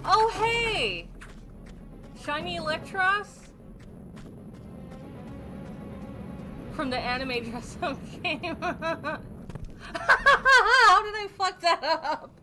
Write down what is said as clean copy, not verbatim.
Oh, hey! Shiny Electros? From the anime dress-up game. How did I fuck that up?